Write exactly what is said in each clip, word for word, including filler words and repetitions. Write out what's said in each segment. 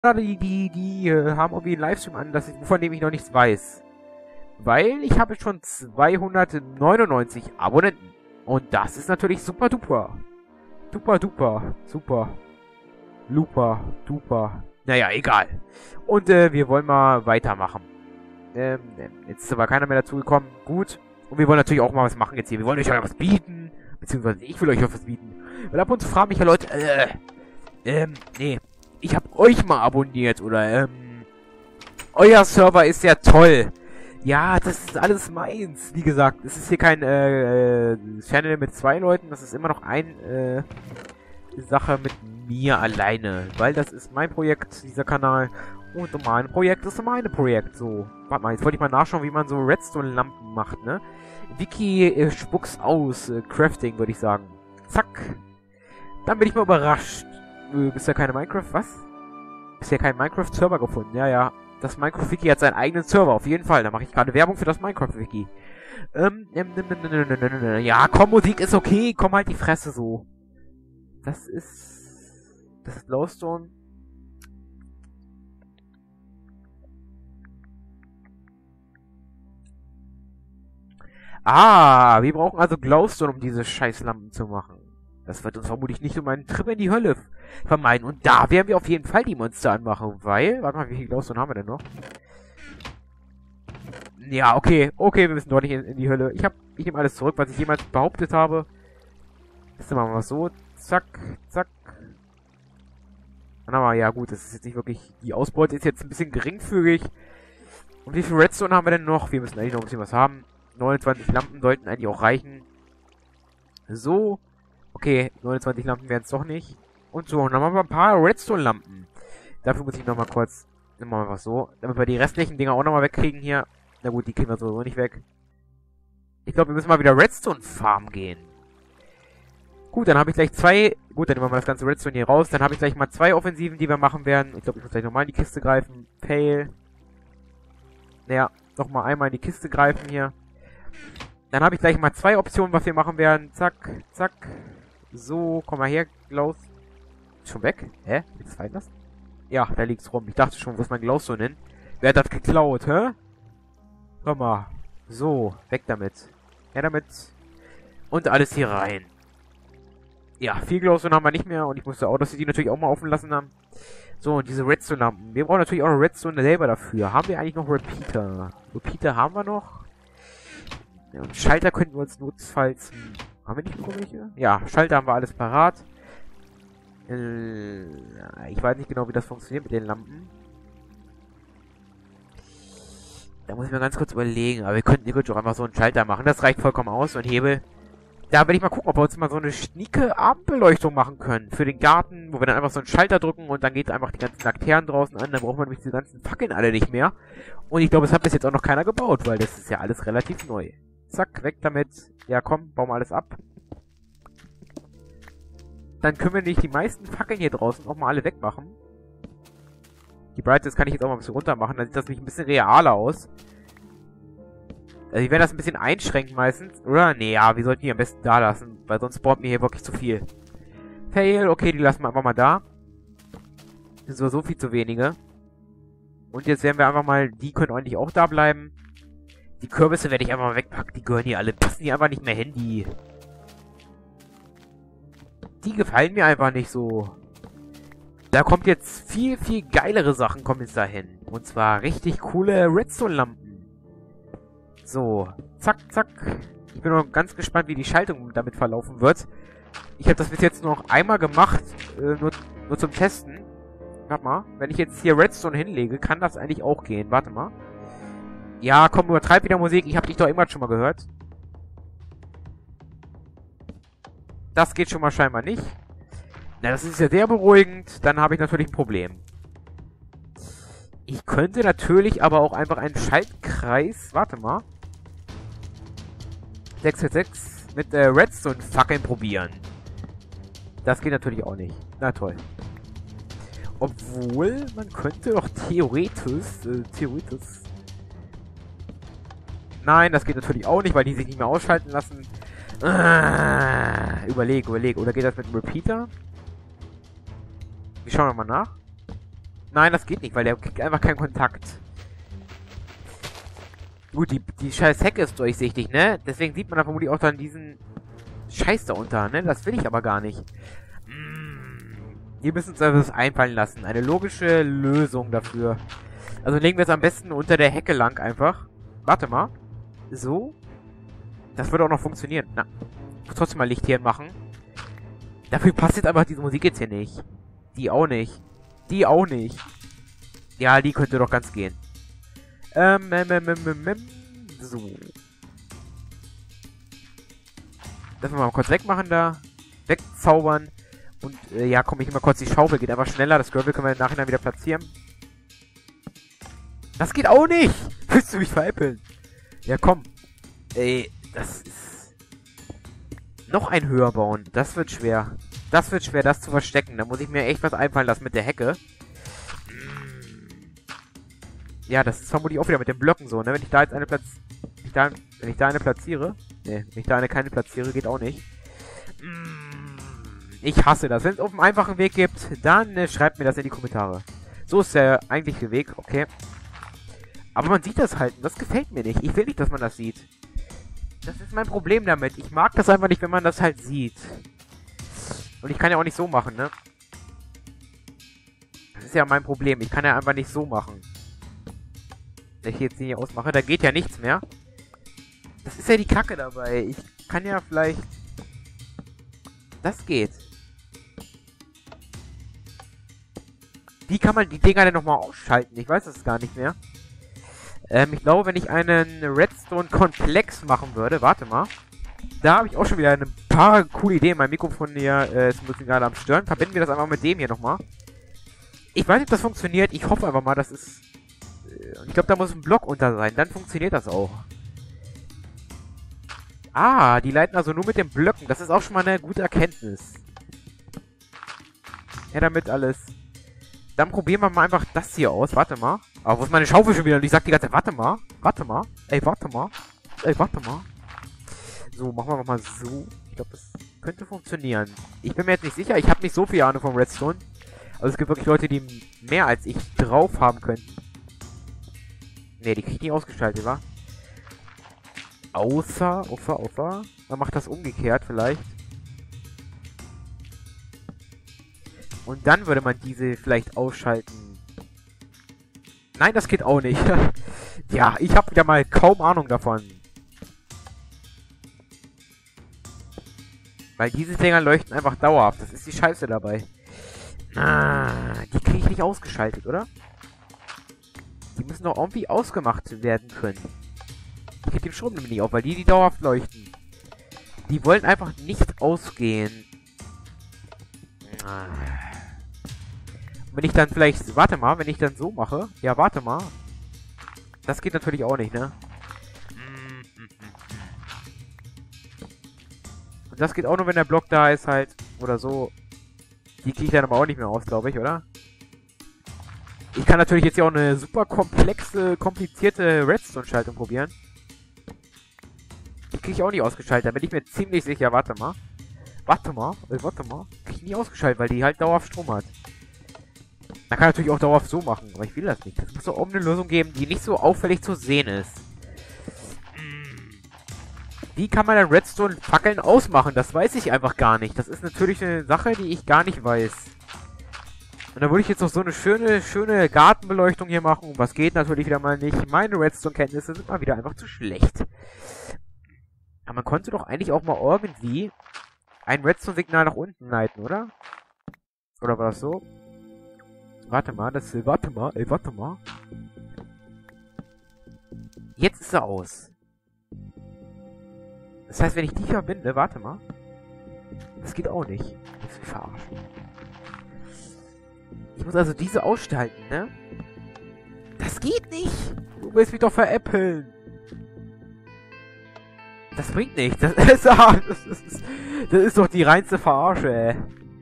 die, die, die äh, haben irgendwie einen Livestream an, das ich, von dem ich noch nichts weiß. Weil ich habe schon zweihundertneunundneunzig Abonnenten. Und das ist natürlich super duper. Duper duper. Super. Luper. Duper. Naja, egal. Und äh, wir wollen mal weitermachen. Ähm, jetzt ist aber keiner mehr dazu gekommen. Gut. Und wir wollen natürlich auch mal was machen jetzt hier. Wir wollen euch auch was bieten. Beziehungsweise ich will euch auch was bieten. Weil ab und zu fragen mich ja Leute, äh, ähm, nee. Ich hab euch mal abonniert. Oder, ähm, euer Server ist ja toll. Ja, das ist alles meins. Wie gesagt, es ist hier kein, äh, Channel mit zwei Leuten. Das ist immer noch ein, äh, Sache mit mir alleine. Weil das ist mein Projekt, dieser Kanal. Und mein Projekt ist mein Projekt. So, warte mal, jetzt wollte ich mal nachschauen, wie man so Redstone-Lampen macht, ne? Wiki äh, spuck's aus. Äh, Crafting, würde ich sagen. Zack. Dann bin ich mal überrascht. Äh, bisher keine Minecraft, was? Bisher kein Minecraft-Server gefunden. Ja, ja. Das Minecraft-Wiki hat seinen eigenen Server, auf jeden Fall. Da mache ich gerade Werbung für das Minecraft-Wiki. Ähm, ja, komm, Musik ist okay. Komm halt die Fresse so. Das ist... Das ist Glowstone. Ah, wir brauchen also Glowstone, um diese Scheißlampen zu machen. Das wird uns vermutlich nicht um einen Trip in die Hölle vermeiden. Und da werden wir auf jeden Fall die Monster anmachen, weil... Warte mal, wie viel Glowstone haben wir denn noch? Ja, okay. Okay, wir müssen doch nicht in, in die Hölle. Ich hab, ich nehme alles zurück, was ich jemals behauptet habe. Jetzt machen wir mal so. Zack, zack. Dann haben wir, ja gut, das ist jetzt nicht wirklich... Die Ausbeute ist jetzt ein bisschen geringfügig. Und wie viel Redstone haben wir denn noch? Wir müssen eigentlich noch ein bisschen was haben. neunundzwanzig Lampen sollten eigentlich auch reichen. So. Okay, neunundzwanzig Lampen werden es doch nicht. Und so, und dann haben wir ein paar Redstone-Lampen. Dafür muss ich nochmal kurz... Dann machen wir was so. Damit wir die restlichen Dinger auch nochmal wegkriegen hier. Na gut, die kriegen wir sowieso nicht weg. Ich glaube, wir müssen mal wieder Redstone-Farm gehen. Gut, dann habe ich gleich zwei... Gut, dann nehmen wir mal das ganze Redstone hier raus. Dann habe ich gleich mal zwei Offensiven, die wir machen werden. Ich glaube, ich muss gleich nochmal in die Kiste greifen. Fail. Naja, nochmal einmal in die Kiste greifen hier. Dann habe ich gleich mal zwei Optionen, was wir machen werden. Zack, zack. So, komm mal her, Glows. Ist schon weg? Hä? Jetzt fallen lassen? Ja, da liegt's rum. Ich dachte schon, wo ist mein Glowstone hin? Wer hat das geklaut, hä? Komm mal. So, weg damit. Her damit. Und alles hier rein. Ja, viel Glowstone haben wir nicht mehr. Und ich musste auch, dass sie die natürlich auch mal offen lassen haben. So, und diese Redstone-Lampen. Wir brauchen natürlich auch noch Redstone selber dafür. Haben wir eigentlich noch Repeater? Repeater haben wir noch. Ja, und Schalter könnten wir uns notfalls... Hm, haben wir nicht irgendwelche? Ja, Schalter haben wir alles parat. Äh, ich weiß nicht genau, wie das funktioniert mit den Lampen. Da muss ich mir ganz kurz überlegen. Aber wir könnten theoretisch auch einfach so einen Schalter machen. Das reicht vollkommen aus. So ein Hebel. Da werde ich mal gucken, ob wir uns mal so eine schnieke Abendbeleuchtung machen können. Für den Garten, wo wir dann einfach so einen Schalter drücken und dann geht einfach die ganzen Laternen draußen an. Dann braucht man nämlich diese ganzen Fackeln alle nicht mehr. Und ich glaube, das hat bis jetzt auch noch keiner gebaut, weil das ist ja alles relativ neu. Zack, weg damit. Ja, komm, bauen wir alles ab. Dann können wir nicht die meisten Fackeln hier draußen auch mal alle wegmachen. Die Brightness kann ich jetzt auch mal ein bisschen runter machen. Dann sieht das nämlich ein bisschen realer aus. Also ich werde das ein bisschen einschränken meistens. Oder? Nee, ja, wir sollten die am besten da lassen. Weil sonst spawnt mir hier wirklich zu viel. Fail, okay, die lassen wir einfach mal da. Das ist so viel zu wenige. Und jetzt werden wir einfach mal... Die können eigentlich auch da bleiben. Die Kürbisse werde ich einfach mal wegpacken. Die gehören hier alle. Passen die einfach nicht mehr hin, die... Die gefallen mir einfach nicht so. Da kommt jetzt viel, viel geilere Sachen kommen jetzt dahin. Und zwar richtig coole Redstone-Lampen. So. Zack, zack. Ich bin noch ganz gespannt, wie die Schaltung damit verlaufen wird. Ich habe das bis jetzt nur noch einmal gemacht. Äh, nur, nur zum Testen. Warte mal. Wenn ich jetzt hier Redstone hinlege, kann das eigentlich auch gehen. Warte mal. Ja, komm, übertreib wieder Musik. Ich habe dich doch immer schon mal gehört. Das geht schon mal scheinbar nicht. Na, das ist ja sehr beruhigend. Dann habe ich natürlich ein Problem. Ich könnte natürlich aber auch einfach einen Schaltkreis... Warte mal. sechs sechs sechs mit äh, Redstone-Fackeln probieren. Das geht natürlich auch nicht. Na toll. Obwohl, man könnte doch theoretisch... Äh, theoretisch... Nein, das geht natürlich auch nicht, weil die sich nicht mehr ausschalten lassen. Ah, überleg, überleg. Oder geht das mit dem Repeater? Wir schauen nochmal nach. Nein, das geht nicht, weil der kriegt einfach keinen Kontakt. Gut, die, die scheiß Hecke ist durchsichtig, ne? Deswegen sieht man da vermutlich auch dann diesen Scheiß da unter, ne? Das will ich aber gar nicht. Wir müssen uns also das einfallen lassen. Eine logische Lösung dafür. Also legen wir es am besten unter der Hecke lang einfach. Warte mal. So. Das würde auch noch funktionieren. Na, ich muss trotzdem mal Licht hier machen. Dafür passt jetzt einfach diese Musik jetzt hier nicht. Die auch nicht. Die auch nicht. Ja, die könnte doch ganz gehen. Ähm, ähm, ähm, ähm, ähm. So. Das wir mal kurz wegmachen da. Wegzaubern. Und, äh, ja, komm, ich immer kurz die Schaufel. Geht einfach schneller. Das Gravel können wir im Nachhinein wieder platzieren. Das geht auch nicht! Willst du mich veräppeln? Ja, komm. Ey, das ist... Noch ein höher bauen. Das wird schwer. Das wird schwer, das zu verstecken. Da muss ich mir echt was einfallen lassen mit der Hecke. Ja, das ist vermutlich auch wieder mit den Blöcken so, ne? Wenn ich da jetzt eine Platz... Wenn ich da, wenn ich da eine platziere... Ne, wenn ich da eine keine platziere, geht auch nicht. Ich hasse das. Wenn es auf einem einfachen Weg gibt, dann äh, schreibt mir das in die Kommentare. So ist der eigentliche Weg, okay. Aber man sieht das halt und das gefällt mir nicht. Ich will nicht, dass man das sieht. Das ist mein Problem damit. Ich mag das einfach nicht, wenn man das halt sieht. Und ich kann ja auch nicht so machen, ne? Das ist ja mein Problem. Ich kann ja einfach nicht so machen. Wenn ich jetzt hier ausmache, da geht ja nichts mehr. Das ist ja die Kacke dabei. Ich kann ja vielleicht... Das geht. Wie kann man die Dinger denn nochmal ausschalten? Ich weiß es gar nicht mehr. Ähm, ich glaube, wenn ich einen Redstone-Komplex machen würde... Warte mal. Da habe ich auch schon wieder ein paar coole Ideen. Mein Mikrofon hier äh, ist ein bisschen gerade am Stören. Verbinden wir das einfach mit dem hier nochmal. Ich weiß nicht, ob das funktioniert. Ich hoffe einfach mal, das ist... Äh, ich glaube, da muss ein Block unter sein. Dann funktioniert das auch. Ah, die leiten also nur mit den Blöcken. Das ist auch schon mal eine gute Erkenntnis. Ja, damit alles. Dann probieren wir mal einfach das hier aus. Warte mal. Aber wo ist meine Schaufel schon wieder? Und ich sag die ganze Zeit, warte mal. Warte mal. Ey, warte mal. Ey, warte mal. So, machen wir mal so. Ich glaube, das könnte funktionieren. Ich bin mir jetzt nicht sicher. Ich habe nicht so viel Ahnung vom Redstone. Also es gibt wirklich Leute, die mehr als ich drauf haben können. Ne, die krieg ich nicht ausgeschaltet, wa? Außer, außer, außer. Man macht das umgekehrt vielleicht. Und dann würde man diese vielleicht ausschalten. Nein, das geht auch nicht. Ja, ich habe wieder mal kaum Ahnung davon. Weil diese Dinger leuchten einfach dauerhaft. Das ist die Scheiße dabei. Ah, die kriege ich nicht ausgeschaltet, oder? Die müssen doch irgendwie ausgemacht werden können. Ich krieg den Strom nämlich nicht auf, weil die, die dauerhaft leuchten. Die wollen einfach nicht ausgehen. Ah. Wenn ich dann vielleicht... Warte mal, wenn ich dann so mache... Ja, warte mal. Das geht natürlich auch nicht, ne? Und das geht auch nur, wenn der Block da ist halt. Oder so. Die kriege ich dann aber auch nicht mehr aus, glaube ich, oder? Ich kann natürlich jetzt hier auch eine super komplexe, komplizierte Redstone-Schaltung probieren. Die kriege ich auch nicht ausgeschaltet, da bin ich mir ziemlich sicher. Warte mal. Warte mal, äh, warte mal. Kriege ich nie ausgeschaltet, weil die halt dauerhaft Strom hat. Man kann natürlich auch dauerhaft so machen, aber ich will das nicht. Es muss doch auch eine Lösung geben, die nicht so auffällig zu sehen ist. Wie kann man dann Redstone-Fackeln ausmachen? Das weiß ich einfach gar nicht. Das ist natürlich eine Sache, die ich gar nicht weiß. Und da würde ich jetzt noch so eine schöne, schöne Gartenbeleuchtung hier machen. Was geht natürlich wieder mal nicht. Meine Redstone-Kenntnisse sind mal wieder einfach zu schlecht. Aber man konnte doch eigentlich auch mal irgendwie ein Redstone-Signal nach unten leiten, oder? Oder war das so? Warte mal, das... Warte mal, ey, warte mal. Jetzt ist er aus. Das heißt, wenn ich die verbinde... Warte mal. Das geht auch nicht. Das ist verarschen. Ich muss also diese ausschalten, ne? Das geht nicht! Du willst mich doch veräppeln! Das bringt nichts. Das ist, das, ist, das ist doch die reinste Verarsche, ey.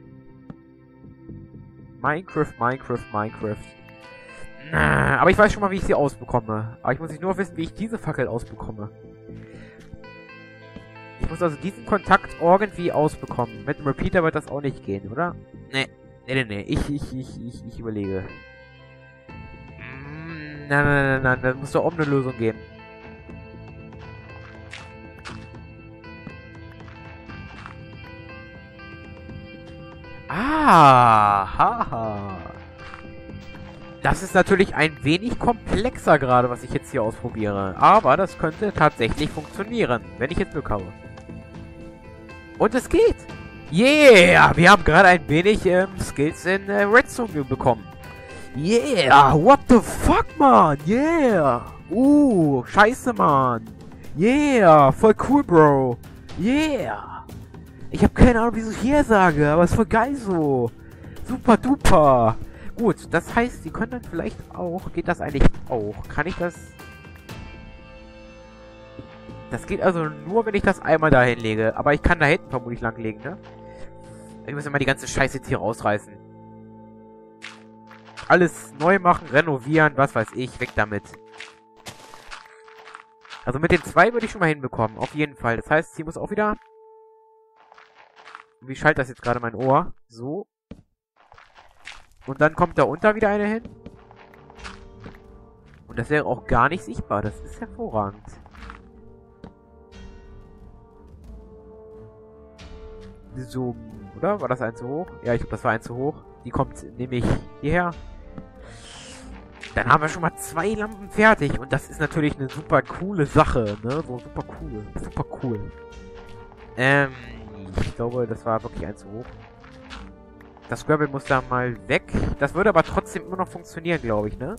Minecraft, Minecraft, Minecraft. Aber ich weiß schon mal, wie ich sie ausbekomme. Aber ich muss nicht nur wissen, wie ich diese Fackel ausbekomme. Ich muss also diesen Kontakt irgendwie ausbekommen. Mit dem Repeater wird das auch nicht gehen, oder? Nee. Nee, nee, nee. Ich, ich, ich, ich, ich überlege. nein, nein, nein, da muss doch auch eine Lösung geben. Ah, haha. Das ist natürlich ein wenig komplexer gerade, was ich jetzt hier ausprobiere. Aber das könnte tatsächlich funktionieren, wenn ich jetzt Glück habe. Und es geht. Yeah, wir haben gerade ein wenig ähm, Skills in äh, Redstone bekommen. Yeah, what the fuck, man? Yeah. Uh, scheiße, man. Yeah, voll cool, Bro. Yeah. Ich habe keine Ahnung, wieso ich hier sage, aber es ist voll geil so. Super duper. Gut, das heißt, sie können dann vielleicht auch... Geht das eigentlich auch? Kann ich das... Das geht also nur, wenn ich das einmal da hinlege. Aber ich kann da hinten vermutlich langlegen, ne? Ich muss immer die ganze Scheiße jetzt hier rausreißen. Alles neu machen, renovieren, was weiß ich. Weg damit. Also mit den zwei würde ich schon mal hinbekommen. Auf jeden Fall. Das heißt, hier muss auch wieder... Wie schaltet das jetzt gerade mein Ohr? So. Und dann kommt da unter wieder eine hin. Und das wäre auch gar nicht sichtbar. Das ist hervorragend. So, oder? War das ein zu hoch? Ja, ich glaube, das war ein zu hoch. Die kommt nämlich hierher. Dann haben wir schon mal zwei Lampen fertig. Und das ist natürlich eine super coole Sache, ne? So super cool. Super cool. Ähm, ich glaube, das war wirklich ein zu hoch. Das Gravel muss da mal weg. Das würde aber trotzdem immer noch funktionieren, glaube ich, ne?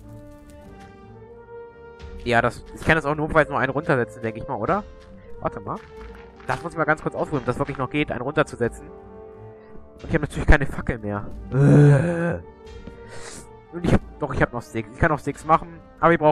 Ja, das, ich kann das auch notfalls nur einen runtersetzen, denke ich mal, oder? Warte mal. Das muss ich mal ganz kurz ausprobieren, ob das wirklich noch geht, einen runterzusetzen. Und ich habe natürlich keine Fackel mehr. Und ich habe, doch, ich habe noch Sticks. Ich kann noch Sticks machen, aber ich brauche